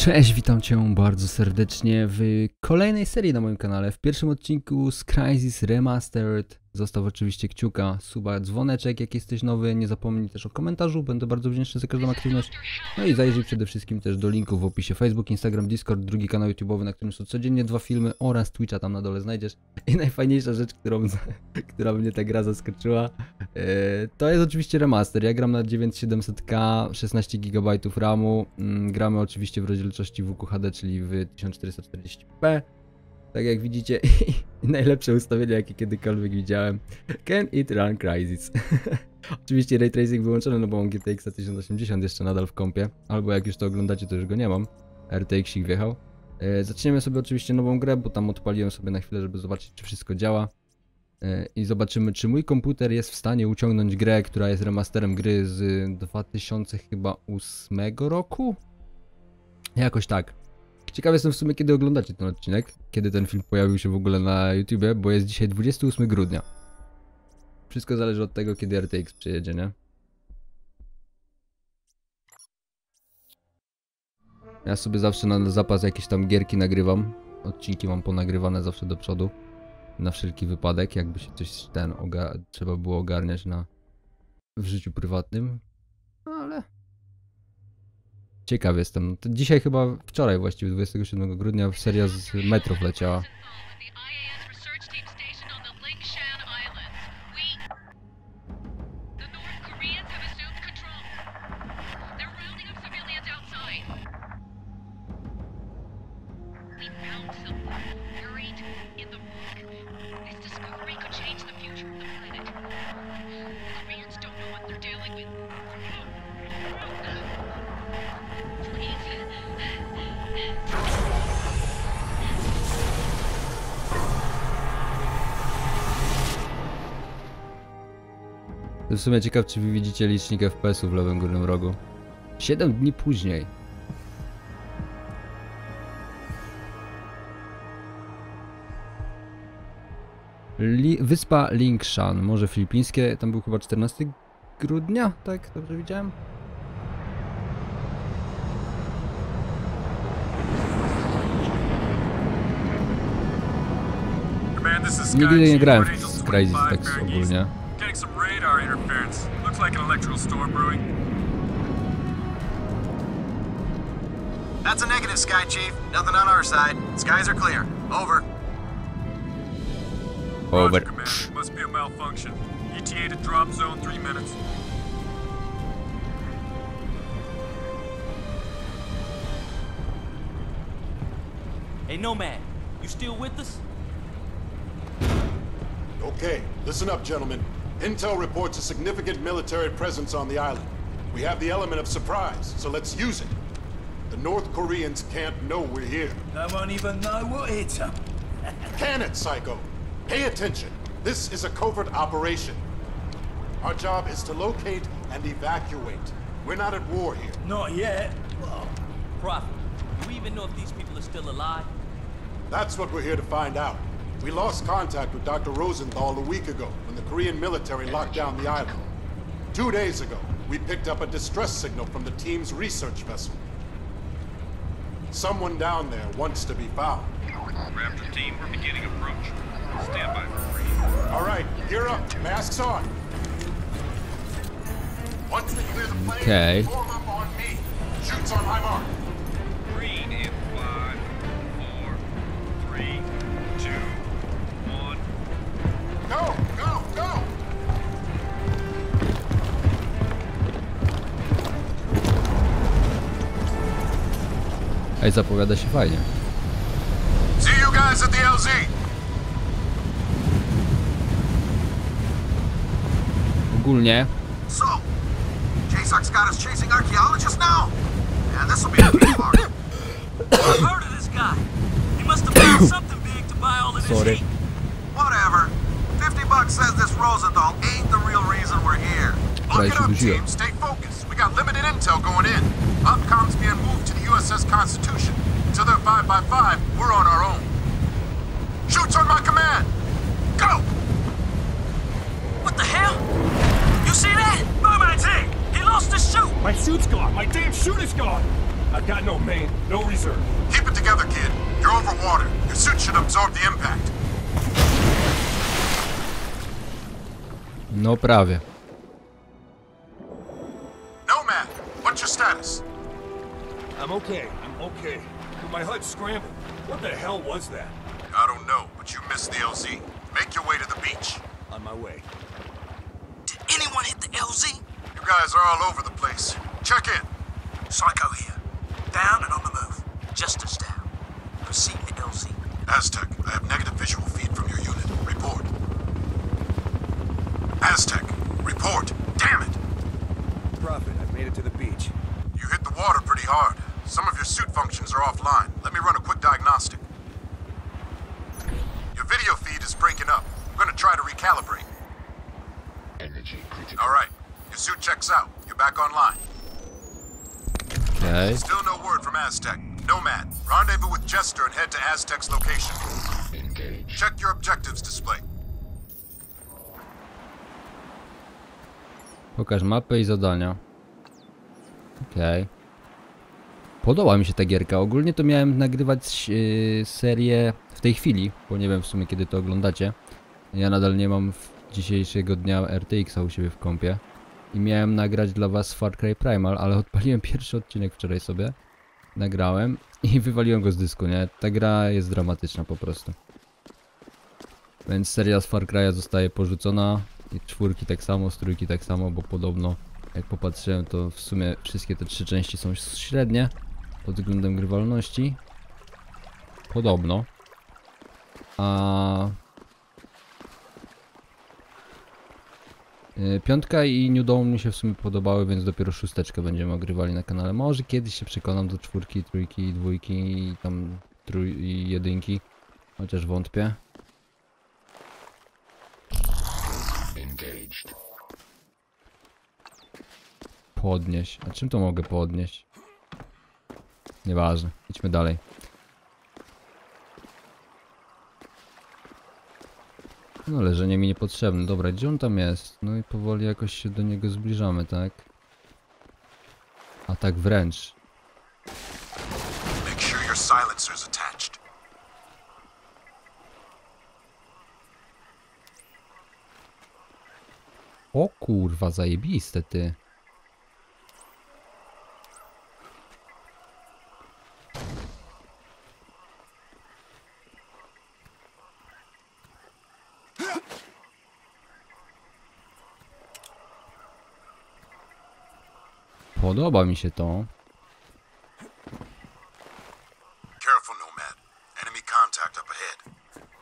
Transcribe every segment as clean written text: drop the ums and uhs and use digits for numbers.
Cześć, witam Cię bardzo serdecznie w kolejnej serii na moim kanale. W pierwszym odcinku z Crysis Remastered. Zostaw oczywiście kciuka, suba, dzwoneczek, jak jesteś nowy. Nie zapomnij też o komentarzu, będę bardzo wdzięczny za każdą aktywność. No i zajrzyj przede wszystkim też do linków w opisie: Facebook, Instagram, Discord, drugi kanał YouTube'owy, na którym są codziennie 2 filmy, oraz Twitcha tam na dole znajdziesz. I najfajniejsza rzecz, która mnie ta gra zaskoczyła, to jest oczywiście remaster. Ja gram na 9700K, 16 GB RAMu. Gramy oczywiście w rozdzielczości WQHD, czyli w 1440p. Tak jak widzicie, najlepsze ustawienia, jakie kiedykolwiek widziałem. Can it run Crysis? Oczywiście ray tracing wyłączony, no bo mam GTX 1080 jeszcze nadal w kompie. Albo jak już to oglądacie, to już go nie mam. RTX-ik wjechał. Zaczniemy sobie oczywiście nową grę, bo tam odpaliłem sobie na chwilę, żeby zobaczyć, czy wszystko działa. I zobaczymy, czy mój komputer jest w stanie uciągnąć grę, która jest remasterem gry z 2008 roku? Jakoś tak. Ciekawy jestem w sumie, kiedy oglądacie ten odcinek, kiedy ten film pojawił się w ogóle na YouTubie, bo jest dzisiaj 28 grudnia. Wszystko zależy od tego, kiedy RTX przyjedzie, nie? Ja sobie zawsze na zapas jakieś tam gierki nagrywam. Odcinki mam ponagrywane zawsze do przodu. Na wszelki wypadek, jakby się coś trzeba było ogarniać w życiu prywatnym. Ale... ciekaw jestem. To dzisiaj chyba, wczoraj właściwie, 27 grudnia, seria z Metro wleciała. W sumie ciekaw, czy wy widzicie licznik FPS-u w lewym górnym rogu. 7 dni później. Wyspa Lingshan, Morze Filipińskie, tam był chyba 14 grudnia, tak? Dobrze widziałem? Nigdy nie grałem w Crysis tak ogólnie. Getting some radar interference. Looks like an electrical storm brewing. That's a negative, Sky Chief. Nothing on our side. Skies are clear. Over. Roger, Command. Must be a malfunction. ETA to drop zone 3 minutes. Hey, Nomad, you still with us? Okay, listen up, gentlemen. Intel reports a significant military presence on the island. We have the element of surprise, so let's use it. The North Koreans can't know we're here. I won't even know what hit them. Can it, Psycho? Pay attention. This is a covert operation. Our job is to locate and evacuate. We're not at war here. Not yet. Prophet, do we even know if these people are still alive? That's what we're here to find out. We lost contact with Dr. Rosenthal a week ago when the Korean military locked down the island. 2 days ago, we picked up a distress signal from the team's research vessel. Someone down there wants to be found. Raptor team, we're beginning approach. Stand by for free. All right, gear up. Masks on. Once they clear the plane, Okay. form up on me. Shoots on my mark. Green in 5, 4, 3, 2, 1. Go, go, go! Ej, zapowiada się fajnie. See you guys at the LZ. Ogólnie So, JSOC's got us chasing archaeologists now? And this will be a big part. I've heard of this guy. He must have found something big to buy all of this Sorry. heat. Whatever. $50 says this Rosenthal ain't the real reason we're here. Look it up, team. Stay focused. We got limited intel going in. Upcom's being moved to the USS Constitution. Until they're 5x5, we're on our own. Shoots on my command. Go! What the hell? You see that? By my tank! He lost his chute! My chute's gone! My damn chute is gone! I've got no main, no reserve. Keep it together, kid. You're over water. Your suit should absorb the impact. No prawie. Nomad, what's your status? I'm okay. But my HUD's scrambled. What the hell was that? I don't know, but you missed the LZ. Make your way to the beach. On my way. Did anyone hit the LZ? You guys are all over the place. Check in. Psycho here. Down and on the move. Just as down. Proceed to LZ. Aztec, I have negative visual feed from your unit. Report. Aztec, report. Damn it! Prophet, I've made it to the beach. You hit the water pretty hard. Some of your suit functions are offline. Let me run a quick diagnostic. Your video feed is breaking up. I'm gonna try to recalibrate. Energy critical. All right. Your suit checks out. You're back online. Okej. Still no word from Aztec. Nomad, rendezvous with Jester and head to Aztec's location. Engage. Check your objectives display. Pokaż mapę i zadania. Okej. Podoba mi się ta gierka. Ogólnie to miałem nagrywać serię w tej chwili, bo nie wiem w sumie kiedy to oglądacie. Ja nadal nie mam dzisiejszego dnia RTX-a u siebie w kompie. I miałem nagrać dla was Far Cry Primal, ale odpaliłem pierwszy odcinek wczoraj sobie. Nagrałem i wywaliłem go z dysku, nie? Ta gra jest dramatyczna po prostu. Więc seria z Far Cry'a zostaje porzucona. I czwórki tak samo, z trójki tak samo, bo podobno jak popatrzyłem to w sumie wszystkie te 3 części są średnie pod względem grywalności. Podobno. A piątka i New Dawn mi się w sumie podobały, więc dopiero szósteczkę będziemy ogrywali na kanale. Może kiedyś się przekonam do czwórki, trójki, dwójki i tam i jedynki. Chociaż wątpię. Engaged. Podnieść. A czym to mogę podnieść? Nieważne. Idźmy dalej. No leżenie mi niepotrzebne. Dobra, gdzie on tam jest? No i powoli jakoś się do niego zbliżamy, tak? A tak wręcz. Make sure your silencer's attached. O kurwa, zajebiste ty. Podoba mi się to. Careful, Nomad. Enemy contact up ahead.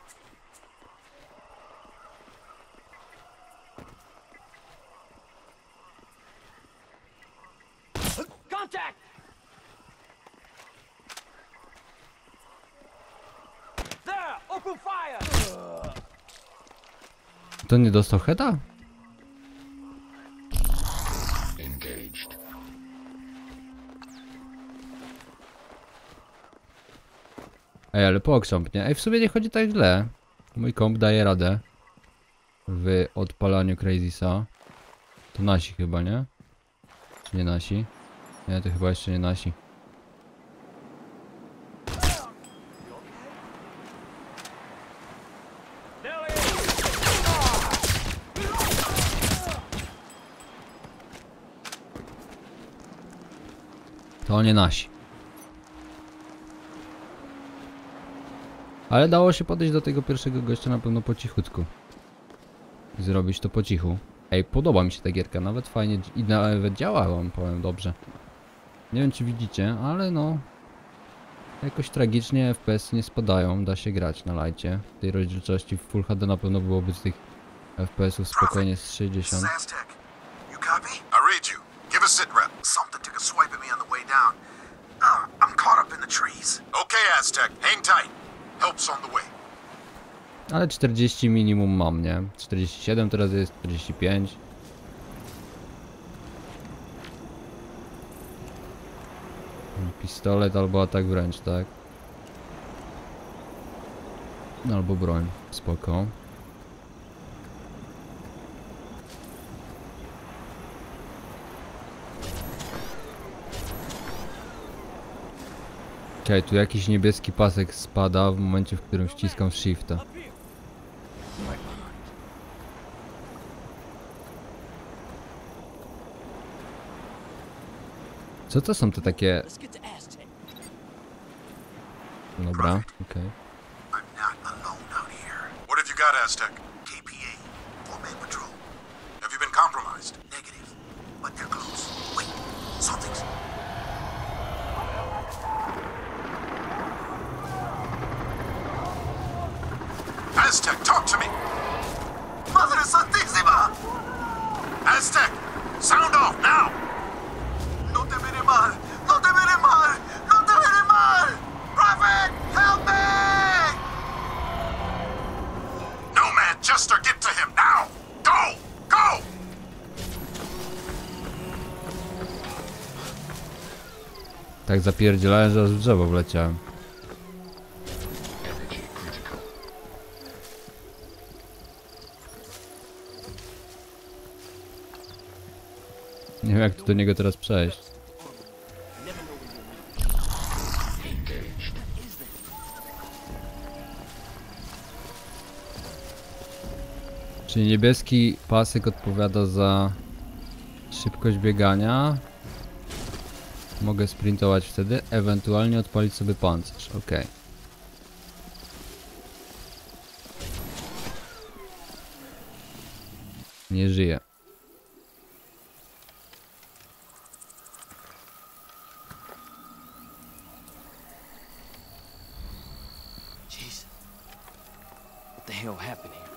Contact! There! Open fire! To nie dostał heada? Engaged. Ej, ale pokrząp, nie? Ej, w sumie nie chodzi tak źle. Mój komp daje radę w odpalaniu Crazysa. To nasi chyba, nie? Czy nie nasi? Nie, to chyba jeszcze nie nasi. To nie nasi. Ale dało się podejść do tego pierwszego gościa na pewno po cichutku. I zrobić to po cichu. Ej, podoba mi się ta gierka, nawet fajnie i nawet działa, wam powiem dobrze. Nie wiem czy widzicie, ale no... Jakoś tragicznie FPS nie spadają, da się grać na lajcie. W tej rozdzielczości w Full HD na pewno byłoby z tych FPS-ów spokojnie z 60. This is Aztec. You copy? I read you. Give a sit rep. Something took a swipe at me on the way down. I'm caught up in the trees. Okay, Aztec. Hang tight. Help's on the way. Ale 40 minimum mam, nie? 47 teraz jest, 45. Pistolet albo atak wręcz, tak? Albo broń, spoko. Okej, tu jakiś niebieski pasek spada w momencie, w którym ściskam shifta. Co to są te takie... Dobra, okej. I'm not alone out here. What have you got, Aztec? KPA, 4-man patrol. Have you been compromised? Negative, but they're close. Wait, something's... Aztec, talk to me! Madre Santísima! Aztec, sound off now! No te veré mal! No te veré mal! No te veré mal! Prophet, help me! No man, Jester, get to him now! Go! Go! Tak zapierdzielałem, że aż w drzewo wleciałem. Energy critical. Nie wiem, jak tu do niego teraz przejść. Engaged. Czyli niebieski pasek odpowiada za szybkość biegania. Mogę sprintować wtedy, ewentualnie odpalić sobie pancerz. Ok. Nie żyje. Jesus. What the hell happened here?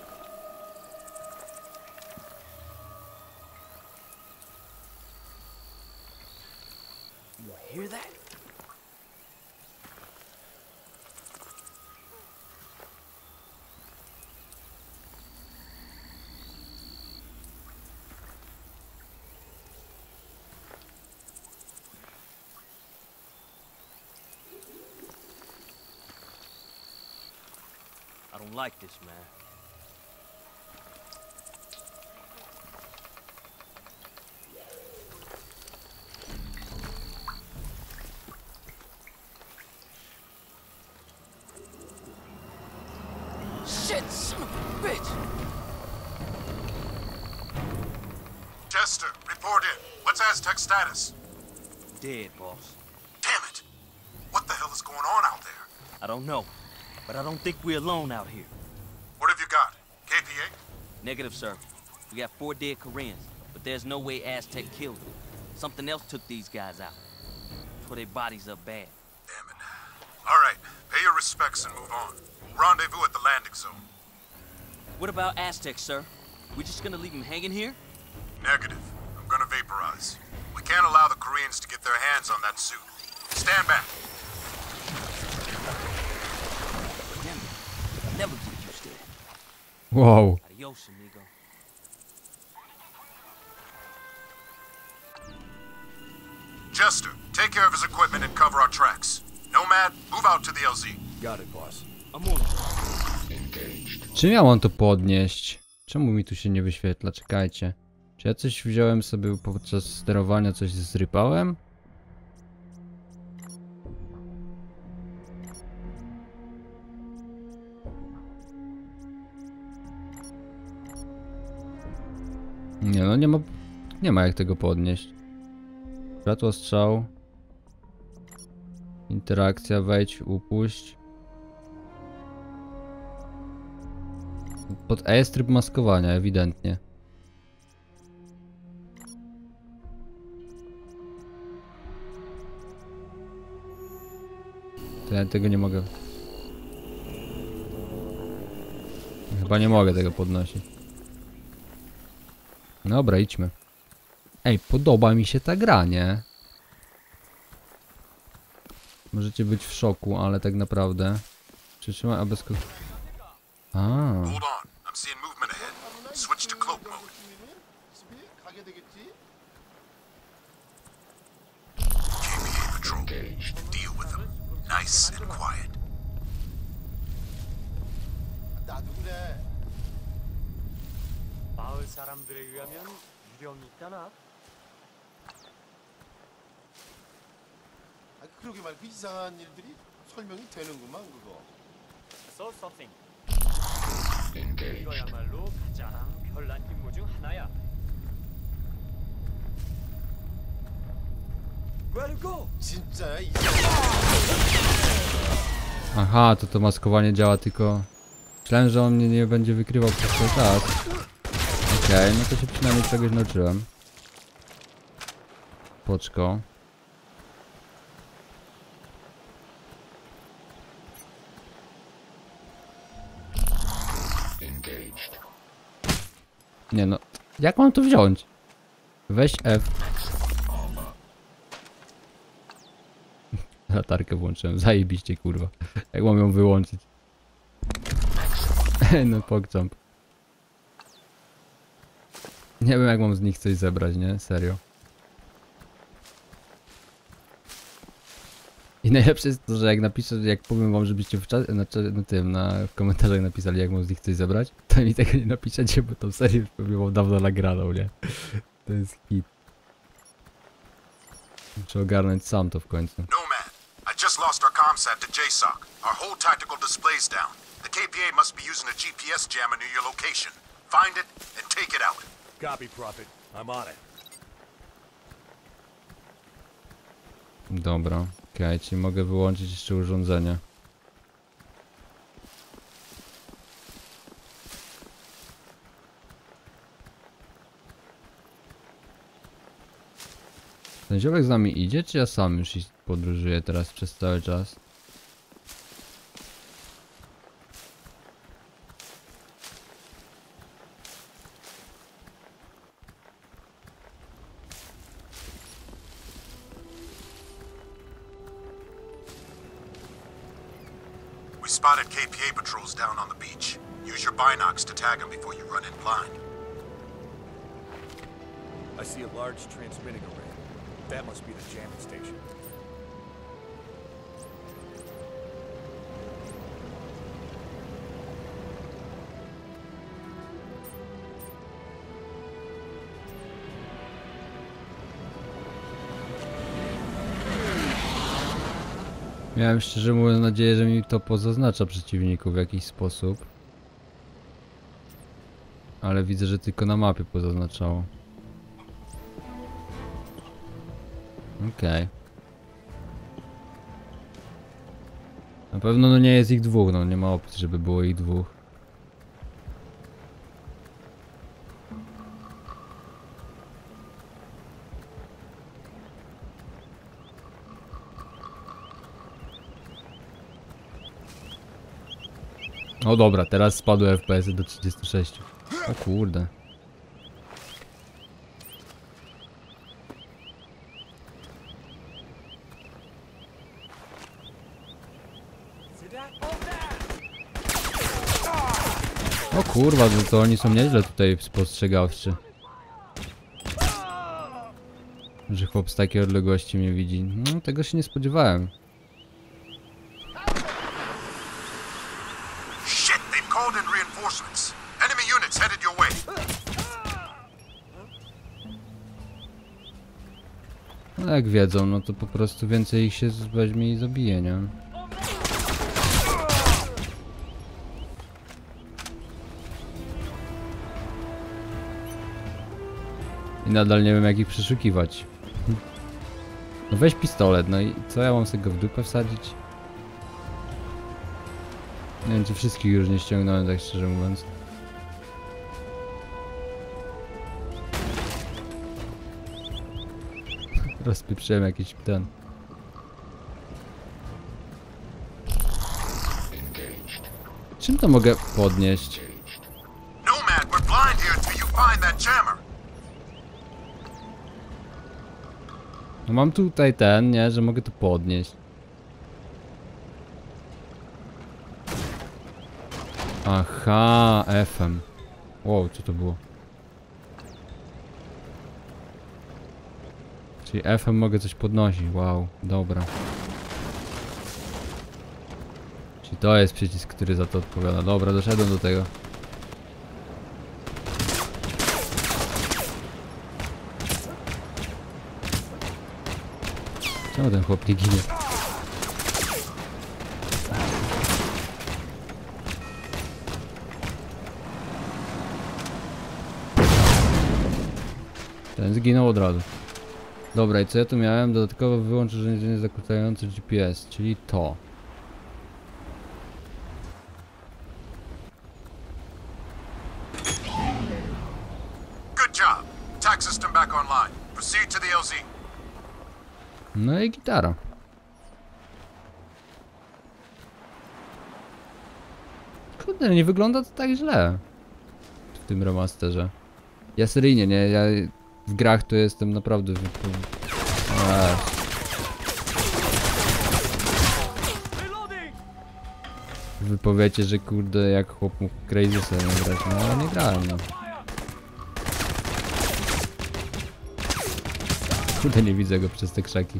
You hear that? I don't like this, man. Shit, son of a bitch! Jester, report in. What's Aztec's status? Dead, boss. Damn it! What the hell is going on out there? I don't know, but I don't think we're alone out here. What have you got? KPA? Negative, sir. We got 4 dead Koreans, but there's no way Aztec killed them. Something else took these guys out. Tore their bodies up bad. Damn it. All right, pay your respects and move on. Rendezvous at the landing zone. What about Aztec, sir? We just gonna leave him hanging here? Negative. I'm gonna vaporize. We can't allow the Koreans to get their hands on that suit. Stand back. Damn it. Never get used to it. Wow. Adios, amigo. Jester, take care of his equipment and cover our tracks. Nomad, move out to the LZ. Got it, boss. I'm on it. Engaged. Czy miałem to podnieść? Czemu mi tu się nie wyświetla? Czekajcie. Czy ja coś wziąłem sobie podczas sterowania, coś zrypałem? Nie no, nie ma jak tego podnieść. Światło strzał. Interakcja, wejdź, upuść. Pod E jest tryb maskowania, ewidentnie. To ja tego nie mogę. Chyba nie mogę tego podnosić. Dobra, idźmy. Ej, podoba mi się ta gra, nie? Możecie być w szoku, ale tak naprawdę... Przytrzymaj a bez... A. Hold on. I'm seeing movement ahead. Switch to cloak mode. KPA patrol. Engaged. Deal with them. Nice and quiet. 마을 사람들에 의하면 유령이 있다나? 그러게 말고 이상한 일들이 설명이 되는구만 그거. So something. 이거야말로 가장 별난 임무 중 하나야. Where to go? 진짜야 이. Aha, to maskowanie działa tylko... Myślałem, że on mnie nie będzie wykrywał przez cały czas. Okej, no to się przynajmniej czegoś nauczyłem. Poczko. Nie no, jak mam to wziąć? Weź F. Latarkę włączyłem, zajebiście kurwa. Jak mam ją wyłączyć? No pokczamp. Nie wiem jak mam z nich coś zebrać, nie? Serio. I najlepsze jest to, że jak napiszę, jak powiem wam, żebyście w komentarzach napisali jak mam z nich coś zebrać, to mi tego nie napiszecie, bo tą serię już pewnie mam dawno nagraną, nie? To jest hit. Muszę ogarnąć sam to w końcu. Nomad, I just lost our comsat to JSOC. Our whole tactical display's down. The KPA must be using a GPS jammer near your location. Find it and take it out. Copy, Prophet. I'm on it. Dobra, okej, czyli mogę wyłączyć jeszcze urządzenie. Ten ziołek z nami idzie, czy ja sam już podróżuję teraz przez cały czas? We spotted KPA patrols down on the beach. Use your binocs to tag them before you run in blind. I see a large transmitting array. That must be the jamming station. Miałem szczerze mówiąc nadzieję, że mi to pozaznacza przeciwników w jakiś sposób. Ale widzę, że tylko na mapie pozaznaczało. Okej. Na pewno no nie jest ich dwóch, no nie ma opcji, żeby było ich dwóch. O dobra, teraz spadły FPS do 36. O kurde. O kurwa, to oni są nieźle tutaj spostrzegawczy. Że chłop z takiej odległości mnie widzi. No, tego się nie spodziewałem. Shit, they've called in reinforcements. Enemy units headed your way. No jak wiedzą, no to po prostu więcej ich się weźmie i zabije, nie? I nadal nie wiem jak ich przeszukiwać. No weź pistolet, no i co ja mam sobie go w dupę wsadzić? Nie wiem czy wszystkich już nie ściągnąłem, tak szczerze mówiąc. Rozpieprzyłem jakiś ten. Czym to mogę podnieść? Nomad, we're blind here until you find that jammer. No mam tutaj ten, nie, że mogę to podnieść. Aha, F-em. Wow, co to było? Czyli F-em mogę coś podnosić, wow, dobra. Czyli to jest przycisk, który za to odpowiada. Dobra, doszedłem do tego. Czemu ten chłop nie ginie? Ten zginął od razu. Dobra, i co ja tu miałem? Dodatkowo wyłącz urządzenie zakłócające GPS, czyli to. Good job. Attack system back online. Proceed to the LZ. No i gitara. Kurde, nie wygląda to tak źle w tym remasterze. Ja seryjnie, nie? Ja w grach to jestem naprawdę... Wy powiecie, że kurde, jak chłop mógł Crazy sobie nie grać, no ale nie grałem, no. Kurde, nie widzę go przez te krzaki.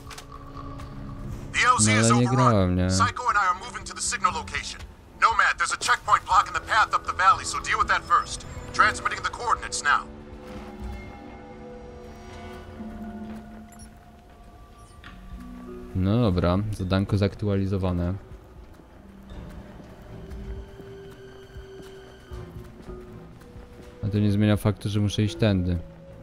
The LZ is No ale nie grałem, overrun. nie? Psycho and I are moving to the signal location. Nomad, there's a checkpoint blocking the path up the valley, so deal with that first. Transmitting the coordinates now. No dobra, zadanko zaktualizowane. A to nie zmienia faktu, że muszę iść tędy.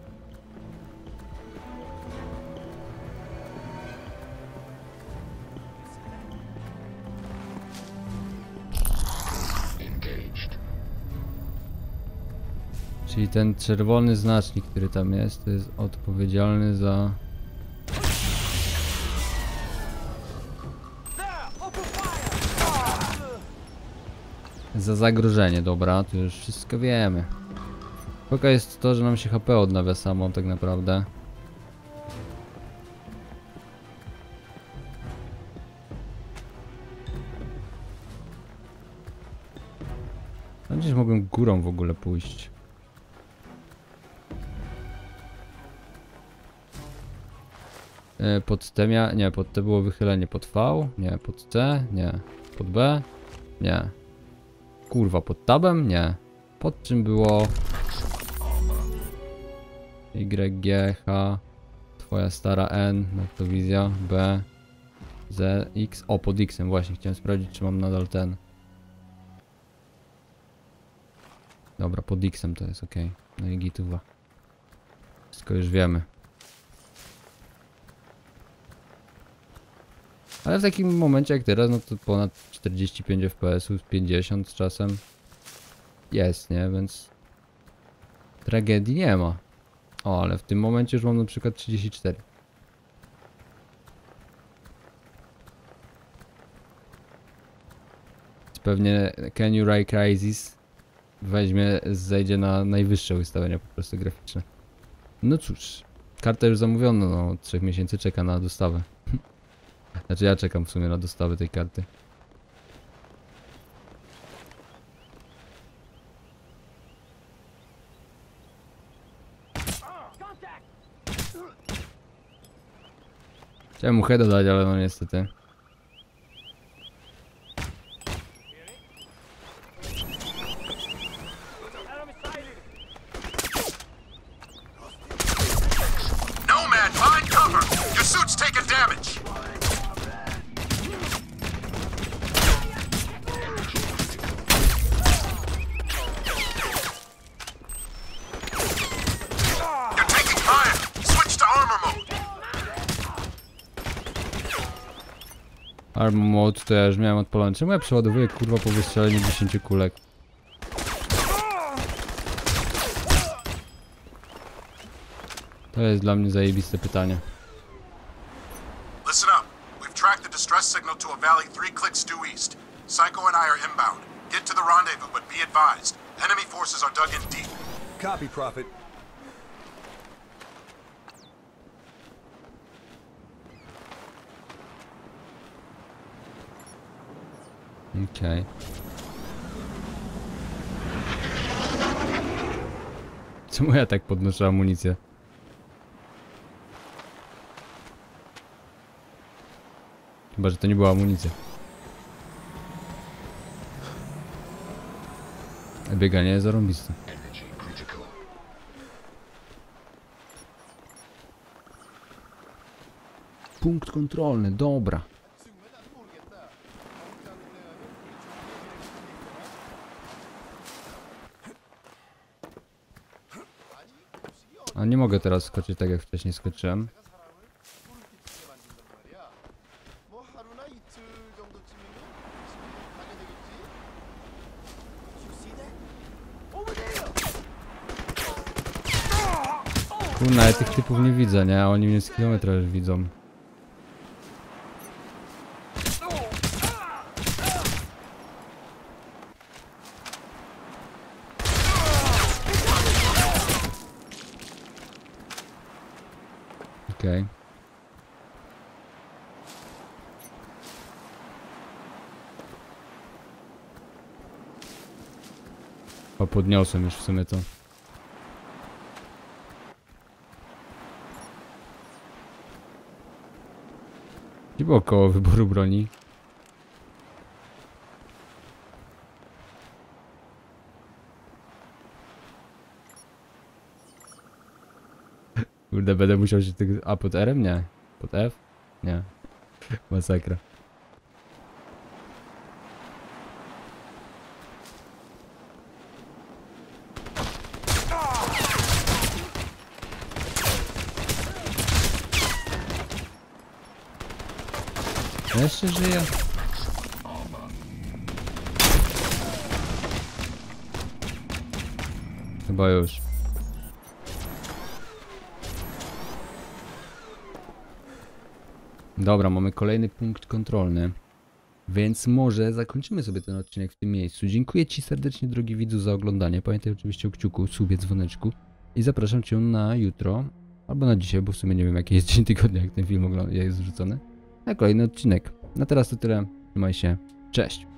Czyli ten czerwony znacznik, który tam jest, to jest odpowiedzialny za... Za zagrożenie, dobra, to już wszystko wiemy. Spoko jest to, że nam się HP odnawia samo tak naprawdę. A gdzieś mogłem górą w ogóle pójść. Pod T nie, pod T było wychylenie, pod V, nie, pod C, nie, pod B, nie. Kurwa, pod tabem? Nie. Pod czym było? Y, G, H, twoja stara N, noktowizja, B, Z, X. O, pod X-em właśnie, chciałem sprawdzić, czy mam nadal ten. Dobra, pod X-em to jest ok. No i gituwa. Wszystko już wiemy. Ale w takim momencie jak teraz, no to ponad 45 fps, 50 z czasem jest, nie? Więc tragedii nie ma. O, ale w tym momencie już mam na przykład 34. Pewnie Can You Ray Crysis zejdzie na najwyższe ustawienia po prostu graficzne. No cóż, karta już zamówiona, no od 3 miesięcy czeka na dostawę. Znaczy ja czekam w sumie na dostawę tej karty. Chciałem mu heada dać, ale no niestety. Nomad, find cover! Your suit's taking damage! You're taking fire! Switch to armor mode! Armor mode to ja już miałem odpalony. Czemu ja przeładowuję kurwa po wystrzeleniu 10 kulek? To jest dla mnie zajebiste pytanie. Listen up. We've tracked the distress signal to a valley 3 clicks due east. Psycho and I are inbound. Get to the rendezvous, but be advised. Enemy forces are dug in deep. Copy, Prophet. Okej. Czemu ja tak podnoszę amunicję? Chyba, że to nie była amunicja. Bieganie jest zarąbiste. Energy critical. Punkt kontrolny, dobra. A nie mogę mogę teraz skoczyć tak jak wcześniej skoczyłem. 뭐 하루나 이틀 정도쯤이면 가게 되겠지. Kurna, ja tych typów nie widzę, nie? A oni mnie z kilometra już widzą. Okej. O, podniosłem już w sumie to. Nie było koło wyboru broni. Kurde, będę musiał się tych... A, pod R-em? Nie. Pod F? Nie. Masakra. Jeszcze żyje. Chyba już. Dobra, mamy kolejny punkt kontrolny. Więc może zakończymy sobie ten odcinek w tym miejscu. Dziękuję Ci serdecznie, drogi widzu, za oglądanie. Pamiętaj oczywiście o kciuku, subie, dzwoneczku. I zapraszam Cię na jutro. Albo na dzisiaj, bo w sumie nie wiem jaki jest dzień tygodnia, jak ten film jest wrzucony. Na kolejny odcinek. Na teraz to tyle. Trzymaj się. Cześć.